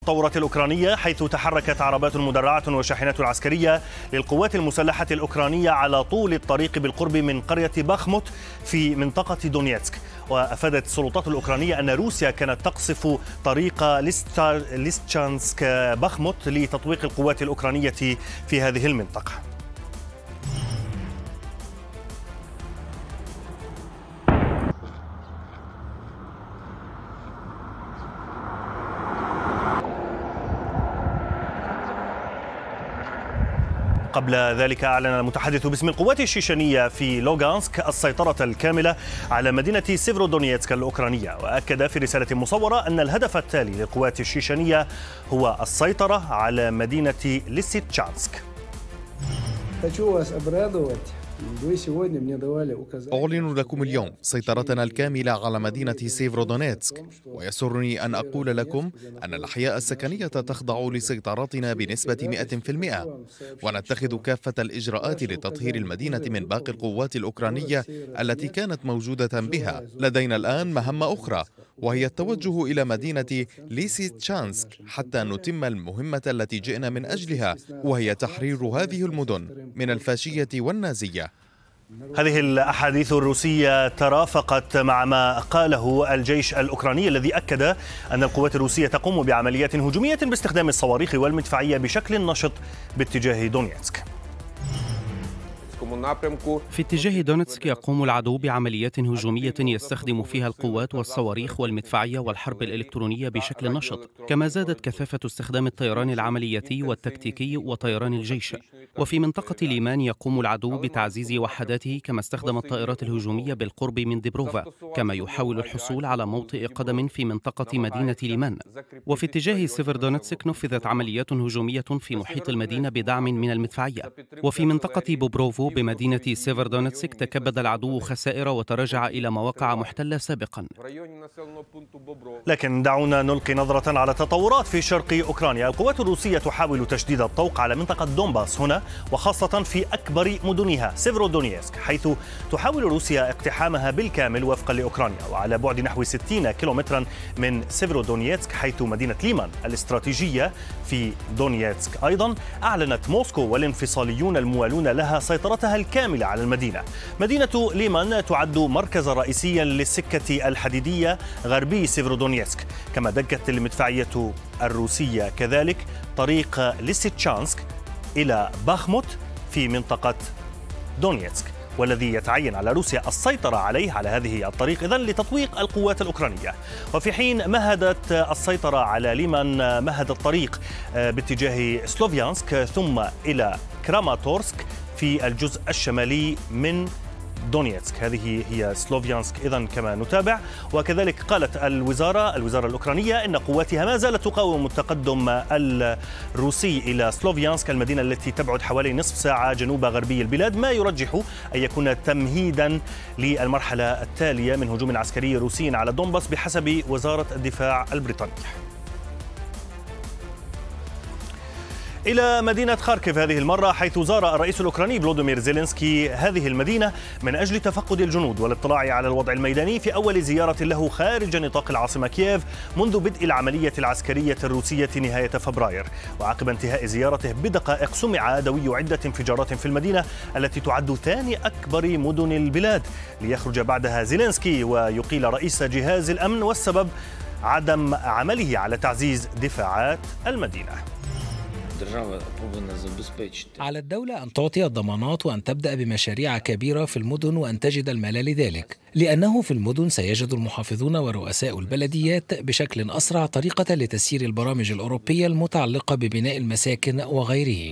التطورات الأوكرانية، حيث تحركت عربات مدرعة وشاحنات عسكرية للقوات المسلحة الأوكرانية على طول الطريق بالقرب من قرية باخموت في منطقة دونيتسك. وأفادت السلطات الأوكرانية أن روسيا كانت تقصف طريق ليستشانسك باخموت لتطويق القوات الأوكرانية في هذه المنطقة. قبل ذلك أعلن المتحدث باسم القوات الشيشانية في لوغانسك السيطرة الكاملة على مدينة سيفرودونيتسك الأوكرانية، وأكد في رسالة مصورة أن الهدف التالي للقوات الشيشانية هو السيطرة على مدينة ليسيتشانسك. أعلن لكم اليوم سيطرتنا الكاملة على مدينة سيفرودونيتسك، ويسرني أن أقول لكم أن الأحياء السكنية تخضع لسيطرتنا بنسبة 100%، ونتخذ كافة الإجراءات لتطهير المدينة من باقي القوات الأوكرانية التي كانت موجودة بها. لدينا الآن مهمة أخرى، وهي التوجه إلى مدينة ليسيتشانسك حتى نتم المهمة التي جئنا من أجلها، وهي تحرير هذه المدن من الفاشية والنازية. هذه الأحاديث الروسية ترافقت مع ما قاله الجيش الأوكراني الذي أكد أن القوات الروسية تقوم بعمليات هجومية باستخدام الصواريخ والمدفعية بشكل نشط باتجاه دونيتسك. في اتجاه دونيتسك يقوم العدو بعمليات هجومية يستخدم فيها القوات والصواريخ والمدفعية والحرب الإلكترونية بشكل نشط، كما زادت كثافة استخدام الطيران العملياتي والتكتيكي وطيران الجيش. وفي منطقة ليمان يقوم العدو بتعزيز وحداته، كما استخدم الطائرات الهجومية بالقرب من ديبروفا، كما يحاول الحصول على موطئ قدم في منطقة مدينة ليمان. وفي اتجاه سيفرودونيتسك نفذت عمليات هجومية في محيط المدينة بدعم من المدفعية. وفي منطقة بوبروفو بمدينة سيفرودونيتسك تكبد العدو خسائر وتراجع إلى مواقع محتلة سابقا. لكن دعونا نلقي نظرة على تطورات في شرق أوكرانيا. القوات الروسية تحاول تشديد الطوق على منطقة دونباس هنا، وخاصة في أكبر مدنها سيفرودونيتسك، حيث تحاول روسيا اقتحامها بالكامل وفقا لأوكرانيا، وعلى بعد نحو 60 كيلومترا من سيفرودونيتسك، حيث مدينة ليمان الاستراتيجية في دونيتسك أيضا أعلنت موسكو والانفصاليون الموالون لها سيطرتها الكاملة على المدينة. مدينة ليمان تعد مركزا رئيسيا للسكة الحديدية غربي سيفرودونيتسك، كما دقت المدفعية الروسية كذلك طريق ليسيتشانسك إلى باخموت في منطقة دونيتسك، والذي يتعين على روسيا السيطرة عليه على هذه الطريق إذن لتطويق القوات الأوكرانية. وفي حين مهدت السيطرة على ليمان مهد الطريق باتجاه سلوفيانسك ثم إلى كراماتورسك في الجزء الشمالي من دونيتسك. هذه هي سلوفيانسك إذن كما نتابع. وكذلك قالت الوزارة الأوكرانية إن قواتها ما زالت تقاوم التقدم الروسي إلى سلوفيانسك، المدينة التي تبعد حوالي نصف ساعة جنوب غربي البلاد، ما يرجح أن يكون تمهيدا للمرحلة التالية من هجوم عسكري روسي على دونباس بحسب وزارة الدفاع البريطانية. إلى مدينة خاركيف هذه المرة، حيث زار الرئيس الأوكراني فلوديمير زيلينسكي هذه المدينة من أجل تفقد الجنود والاطلاع على الوضع الميداني في أول زيارة له خارج نطاق العاصمة كييف منذ بدء العملية العسكرية الروسية نهاية فبراير. وعقب انتهاء زيارته بدقائق سمع دوي عدة انفجارات في المدينة التي تعد ثاني أكبر مدن البلاد، ليخرج بعدها زيلينسكي ويقيل رئيس جهاز الأمن، والسبب عدم عمله على تعزيز دفاعات المدينة. على الدولة أن تعطي الضمانات وأن تبدأ بمشاريع كبيرة في المدن وأن تجد المال لذلك، لأنه في المدن سيجد المحافظون ورؤساء البلديات بشكل أسرع طريقة لتسيير البرامج الأوروبية المتعلقة ببناء المساكن وغيره.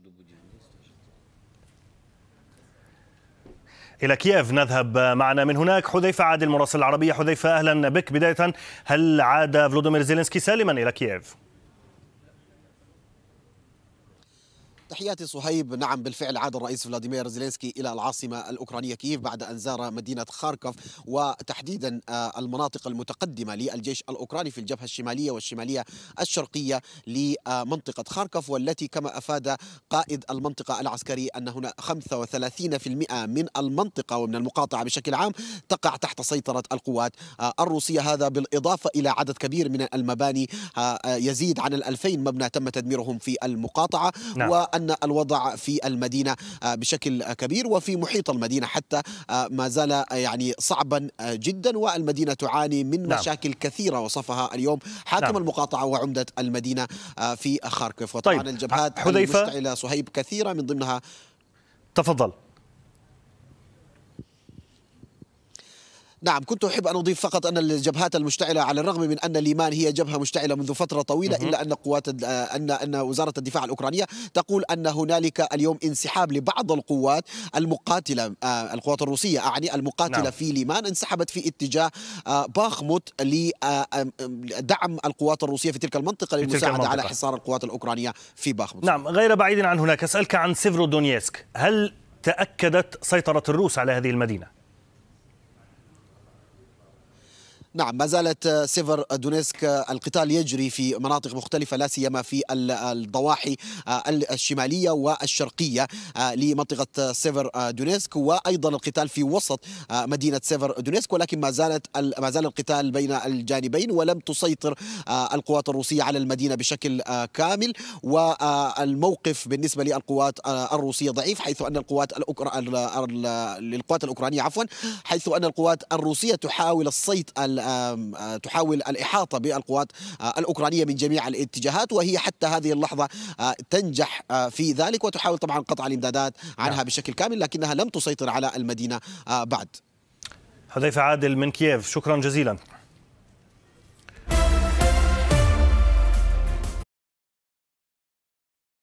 إلى كييف نذهب معنا من هناك حذيفة عادل مراسل العربية. حذيفة أهلا بك. بداية، هل عاد فلوديمير زيلينسكي سالما إلى كييف؟ تحياتي صهيب. نعم بالفعل عاد الرئيس فلاديمير زيلينسكي إلى العاصمة الأوكرانية كييف بعد أن زار مدينة خاركوف وتحديدا المناطق المتقدمة للجيش الأوكراني في الجبهة الشمالية والشمالية الشرقية لمنطقة خاركوف، والتي كما أفاد قائد المنطقة العسكري أن هنا 35% من المنطقة ومن المقاطعة بشكل عام تقع تحت سيطرة القوات الروسية. هذا بالإضافة إلى عدد كبير من المباني يزيد عن 2000 مبنى تم تدميرهم في المقاطعة. نعم. وأن الوضع في المدينة بشكل كبير وفي محيط المدينة حتى ما زال يعني صعبا جدا، والمدينة تعاني من مشاكل كثيرة وصفها اليوم حاكم المقاطعة وعمدة المدينة في خاركوف. وطبعا الجبهات المشتعلة صهيب كثيرة من ضمنها. تفضل. نعم، كنت أحب أن أضيف فقط أن الجبهات المشتعلة على الرغم من أن ليمان هي جبهة مشتعلة منذ فترة طويلة إلا أن قوات أن وزارة الدفاع الأوكرانية تقول أن هنالك اليوم انسحاب لبعض القوات المقاتلة، القوات الروسية أعني المقاتلة في ليمان انسحبت في اتجاه باخموت لدعم القوات الروسية في تلك المنطقة للمساعدة على حصار القوات الأوكرانية في باخموت. نعم، غير بعيد عن هناك أسألك عن سيفرودونيسك، هل تأكدت سيطرة الروس على هذه المدينة؟ نعم، ما زالت سيفر دونيسك القتال يجري في مناطق مختلفة لا سيما في الضواحي الشمالية والشرقية لمنطقة سيفر دونيسك، وأيضا القتال في وسط مدينة سيفر دونيسك، ولكن ما زال القتال بين الجانبين ولم تسيطر القوات الروسية على المدينة بشكل كامل. والموقف بالنسبة للقوات الروسية ضعيف، حيث أن القوات الأوكرانية حيث أن القوات الروسية تحاول الإحاطة بالقوات الأوكرانية من جميع الاتجاهات، وهي حتى هذه اللحظة تنجح في ذلك وتحاول طبعا قطع الإمدادات عنها بشكل كامل، لكنها لم تسيطر على المدينة بعد. حذيفة عادل من كييف، شكرا جزيلا.